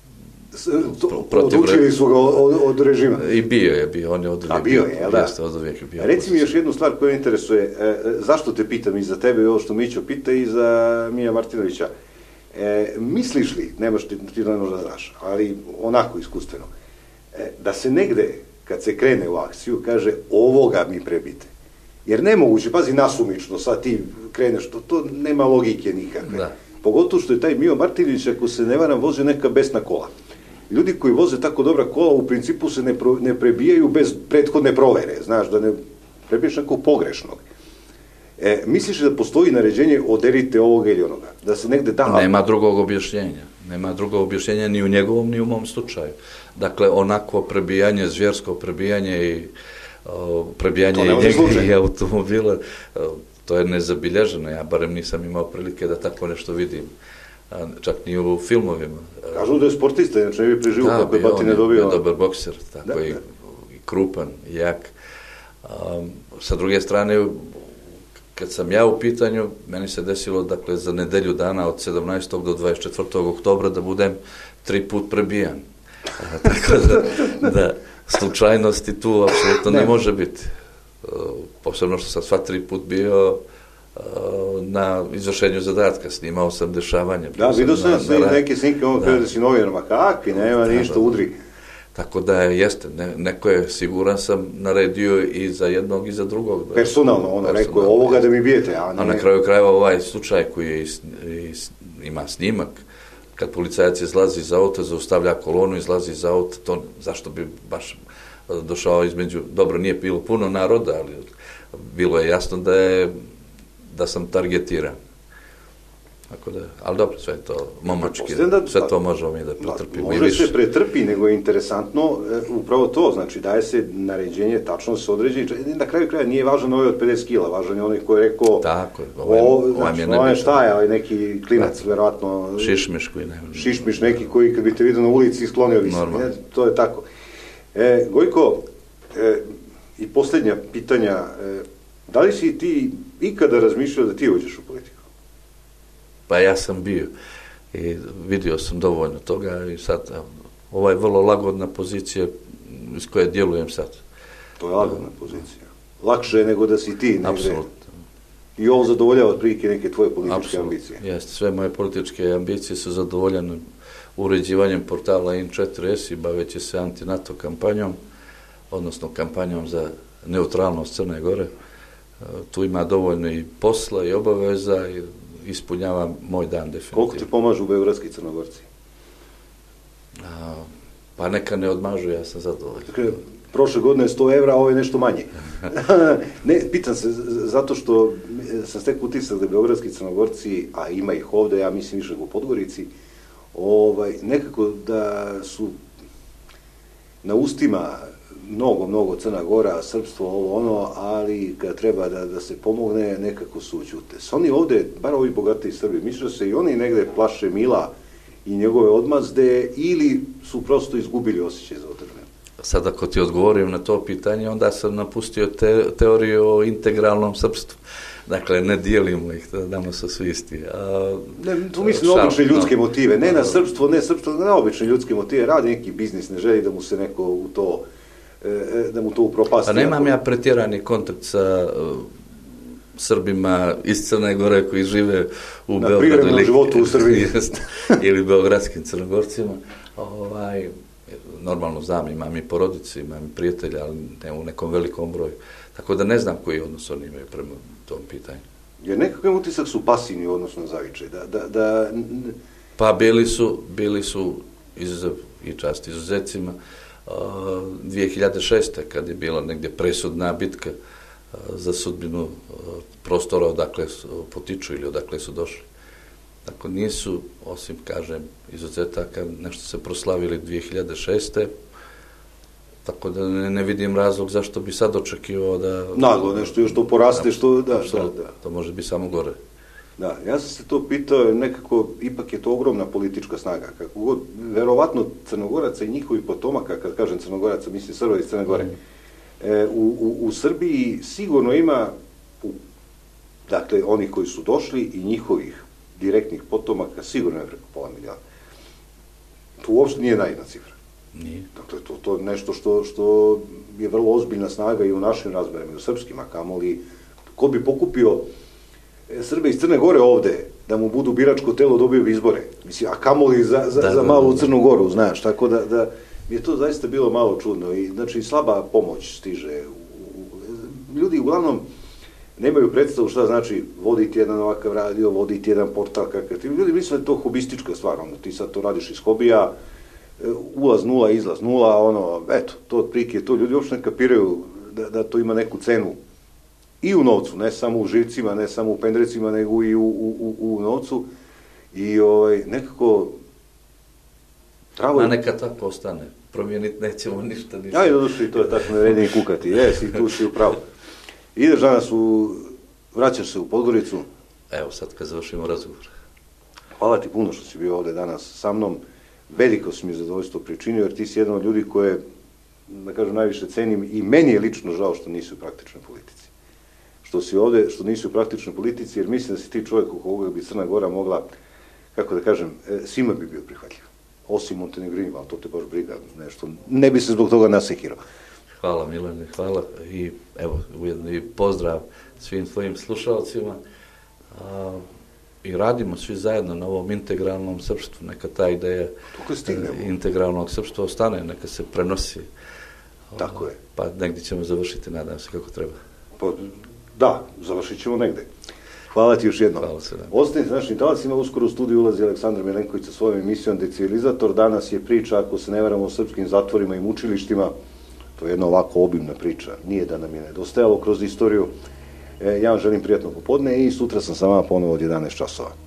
Odučili su ga od, od režima. I bio je, bio, on je od uvijek A bio je, jel da? Jeste, od uvijek bio. Reci mi još jednu stvar koja me interesuje. E, zašto te pitam i za tebe i ovo što Mićo pita i za Mija Martinovića? E, misliš li, nemaš ti, ti ne možda znaš, ali onako iskustveno, e, da se negde, kad se krene u akciju, kaže ovoga mi prebite. Jer nemoguće, pazi, nasumično, sad ti kreneš, to, to nema logike nikakve. Da. Pogotovo što je taj Mio Martinović, ako se ne varam, vozi neka besna kola. Ljudi koji voze tako dobra kola u principu se ne, pro, ne prebijaju bez prethodne provere, znaš, da ne prebiješ nekog pogrešnog. E, misliš da postoji naređenje oderite ovoga ili onoga? Da se negde da... Nema drugog objašnjenja. Nema drugog objašnjenja ni u njegovom, ni u mom slučaju. Dakle, onako prebijanje, zvjersko prebijanje i o, prebijanje i njega i automobila, o, to je nezabilježeno. Ja barem nisam imao prilike da tako nešto vidim. A, čak ni u filmovima. Kažu da je sportista, znači ne bi preživu da, kako je batine dobio. Da, dobar bokser, tako da, i, da. i krupan, i jak. A, sa druge strane, kad sam ja u pitanju, meni se desilo, dakle, za nedelju dana od sedamnaestog do dvadeset četvrtog oktobra da budem tri put prebijan. A, tako da, da slučajnosti tu apsolutno ne, ne može biti. A, posebno što sam sva tri put bio na izvršenju zadatka, snimao sam dešavanje. Da, vidio sam sve neke snimke, ono kada da si novinarima, kakvi, nema ništa, udri. Tako da je, jeste, ne, neko je, siguran sam, naredio i za jednog i za drugog. Personalno, ono, rekao je ovoga da mi bijete, a ne... A na kraju krajeva ovaj slučaj koji je, is, is, ima snimak, kad policajac izlazi iz auta, zaustavlja kolonu, izlazi iz auta, to zašto bi baš došao između, dobro, nije bilo puno naroda, ali bilo je jasno da je da sam targetiran. Tako da, ali dobro, sve to momački, da, sve to možemo mi da pretrpimo. Može se pretrpi, nego je interesantno upravo to, znači daje se naređenje, tačno se određeni, na kraju kraja nije važan ovaj od pedeset kila, važan je onaj koji je rekao, tako je, ovaj, o, ovaj znači, je ovaj šta je, ovaj neki klinac, verovatno, šišmiš koji ne, šišmiš neki koji kad bi te vidio na ulici sklonio bi se, to je tako. E, Gojko, e, i posljednja pitanja, e, da li si ti ikada razmišljao da ti uđeš u politiku? Pa ja sam bio i vidio sam dovoljno toga i sad, ovo je vrlo lagodna pozicija iz koje djelujem sad. To je lagodna pozicija. Lakše je nego da si ti negde. Apsolutno. I ovo zadovoljava otprilike neke tvoje političke Absolutno. ambicije. Jeste, sve moje političke ambicije su zadovoljene uređivanjem portala in četiri es i baveći se anti-NATO kampanjom, odnosno kampanjom za neutralnost Crne Gore. Tu ima dovoljno i posla i obaveza i ispunjava moj dan definitivno. Koliko ti pomažu beogradski Crnogorci? A, pa neka ne odmažu, ja sam zadovoljan. Dakle, prošle godine je sto evra, a ovo je nešto manje. Ne, pitam se, zato što sam stek utisak da beogradski Crnogorci, a ima ih ovde, ja mislim više u Podgorici, ovaj, nekako da su na ustima mnogo, mnogo Crna Gora, srpstvo, ovo ono, ali kad treba da, da se pomogne, nekako su ućute. S oni ovde, bar ovi bogatiji Srbi, misle se i oni negde plaše Mila i njegove odmazde, ili su prosto izgubili osjećaj za odbranu? Sad ako ti odgovorim na to pitanje, onda sam napustio te, teoriju o integralnom srpstvu. Dakle, ne dijelimo ih, da damo su svi isti. A, ne, tu mislim na obične ljudske no, motive, ne na srpstvo, ne srpstvo, na obične ljudske motive. Radi neki biznis, ne želi da mu se neko u to, da mu to upropasti. Pa nemam ja pretjerani kontakt sa uh, Srbima iz Crne Gore koji žive u na Beogradu. Na privrednom životu u Srbiji. Jest, ili beogradskim Crnogorcima. Ovaj, normalno znam, imam i porodice, imam i prijatelja, ali ne u nekom velikom broju. Tako da ne znam koji odnos oni imaju prema tom pitanju. Jer nekakav utisak su pasivni u odnosu na zavičaj. Da, da, da... Pa bili su, bili su izuzev i čast izuzecima dvije hiljade šeste. kad je bila negdje presudna bitka za sudbinu prostora odakle potiču ili odakle su došli. Tako nisu, osim, kažem, izuzetaka, nešto se proslavili dvije hiljade šeste. Tako da ne, ne vidim razlog zašto bi sad očekivao da... Naglo nešto još to poraste, što... Da, da, da. To može biti samo gore. Da, ja sam se to pitao, nekako, ipak je to ogromna politička snaga. Kako god, verovatno Crnogoraca i njihovi potomaka, kad kažem Crnogoraca, mislim Srba iz Crne Gore, mm. e, u, u, u Srbiji sigurno ima, u, dakle, onih koji su došli i njihovih direktnih potomaka, sigurno je preko pola milijana. To uopšte nije naivna cifra. Nije. Dakle, to, to je nešto što, što je vrlo ozbiljna snaga i u našim razmerama, i u srpskim, a kamoli, ko bi pokupio Srbe iz Crne Gore ovde, da mu budu biračko telo, dobio bi izbore. Mislim, a kamoli za, za, da, za malu da, Crnu Goru, znaš, tako da, da mi je to zaista bilo malo čudno. I, znači, slaba pomoć stiže. U, u, ljudi uglavnom nemaju predstavu šta znači voditi jedan ovakav radio, voditi jedan portal kakav ti. Ljudi misle da je to hobistička stvar, ono, ti sad to radiš iz hobija, ulaz nula, izlaz nula, ono, eto, to otprilike, to ljudi uopšte ne kapiraju da, da to ima neku cenu i u novcu, ne samo u živcima, ne samo u pendrecima, nego i u, u, u novcu. I ovaj, nekako... Travo... A neka tako ostane. Promijeniti nećemo ništa, ništa. Ajde, došli, to je tako naredni kukati. Jes, i tu si upravo. Ideš danas u... Vraćaš se u Podgoricu. Evo, sad kad završimo razgovor. Hvala ti puno što si bio ovde danas sa mnom. Veliko si mi zadovoljstvo pričinio, jer ti si jedan od ljudi koje, da kažem, najviše cenim i meni je lično žao što nisi u praktičnoj politici. Što si ovde, što nisi u praktičnoj politici, jer mislim da si ti čovjek u koga bi Crna Gora mogla, kako da kažem, svima bi bio prihvatljiv. Osim Montenegrinima, ali to te baš briga, nešto, ne bi se zbog toga nasekirao. Hvala Milane, hvala i evo, ujedno i pozdrav svim tvojim slušalcima. A, i radimo svi zajedno na ovom integralnom srpstvu, neka ta ideja integralnog srpstva ostane, neka se prenosi. Tako je. Pa negdje ćemo završiti, nadam se kako treba. Pa, da, završit ćemo negdje. Hvala ti još jednom. Hvala se. Ostanite s našim talasima, uskoro u studiju ulazi Aleksandar Milenković sa svojom emisijom Decivilizator. Danas je priča, ako se ne veramo, o srpskim zatvorima i mučilištima. To je jedna ovako obimna priča. Nije da nam je nedostajalo kroz istoriju. Ja vam želim prijatno popodne i sutra sam sa vama ponovo od jedanaest časova.